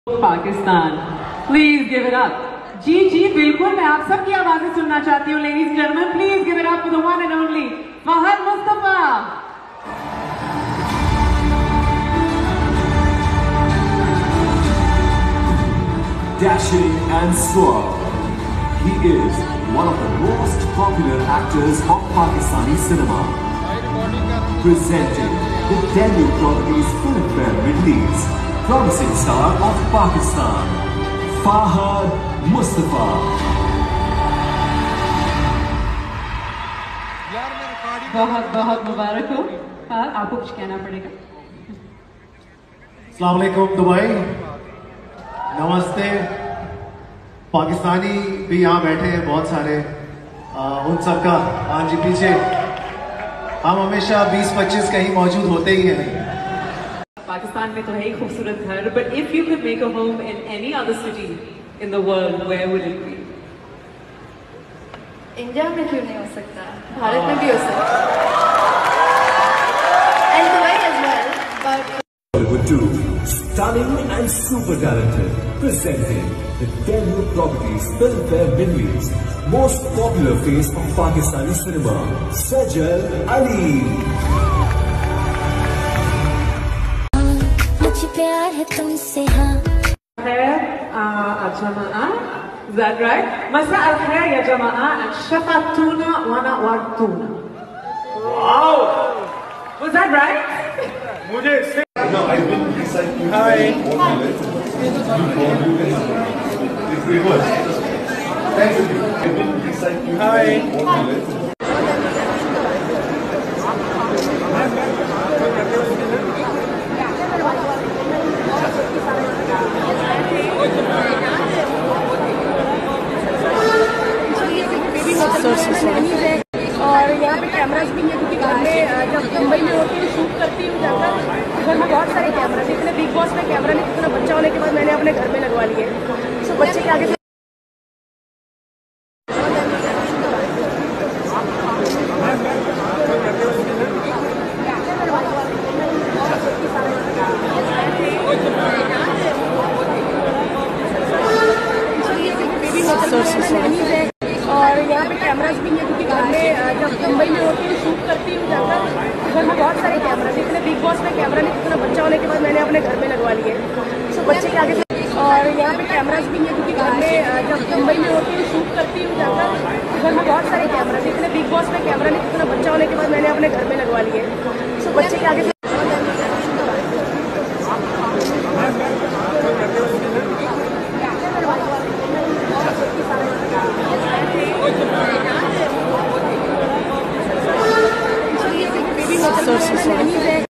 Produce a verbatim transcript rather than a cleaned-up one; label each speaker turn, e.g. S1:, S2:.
S1: Pakistan, please give it up. जी जी बिल्कुल, मैं आप सबकी आवाजें सुनना चाहती हूँ। Ladies and gentleman, please give it up for the one and only Fahad Mustafa.
S2: Dashing and suave, he is one of the most popular actors of Pakistani cinema. Presenting the debut properties Filmfare Middle East, promising star of Pakistan, Fahad Mustafa.
S1: बहुत बहुत मुबारक हो। हाँ, आपको कुछ कहना पड़ेगा।
S3: अस्सलाम वालेकुम दुबई, नमस्ते। पाकिस्तानी भी यहाँ बैठे हैं बहुत सारे, आ, उन सबका हाँ जी पीछे हम हमेशा बीस पच्चीस कहीं मौजूद होते ही हैं।
S1: पाकिस्तान में तो है ही खूबसूरत घर, but if you could make a home in any other city in the world, where would it be?
S4: India में क्यों नहीं हो सकता, भारत में भी हो सकता है, and Dubai as well, but
S2: With two stunning and super talented, presenting the debut properties Filmfare Middle East, most popular face of Pakistani cinema, Sajal Ali.
S5: मुझे प्यार है तुमसे हाँ
S1: है जमाआ, is that right? Masa al khair ya jama'a and shafatuna wa nawartuna. Wow, was that right?
S6: मुझे इससे
S3: No, I've been reciting.
S6: Hi.
S3: It was. Thanks to you. I've been reciting.
S6: Hi.
S7: और यहाँ पे कैमरास भी नहीं है, क्योंकि घर में जब मुंबई में होती हूँ शूट करती हूँ जाकर, घर में बहुत सारे कैमरा थे। इतने बिग बॉस में कैमरा नहीं, इतना बच्चा होने के बाद मैंने अपने घर में लगवा लिए। सो बच्चे के आगे और यहाँ पे कैमरास भी नहीं है, क्योंकि घर में जब मुंबई में होती हूँ शूट करती हूँ जाकर, घर में बहुत सारे कैमरा थे। इतने बिग बॉस में कैमरा नहीं, इतना बच्चा होने के बाद मैंने अपने घर में लगवा लिए। सो बच्चे के आगे और यहाँ पे कैमरास भी नहीं है, क्योंकि घर में जब मुंबई में होती हूँ शूट करती हूँ जाकर, घर में बहुत सारे कैमरा थे। इतने बिग बॉस में कैमरा नहीं, इतना बच्चा होने के बाद मैंने अपने घर में लगवा लिए। सो बच्चे के आगे सोर्सेस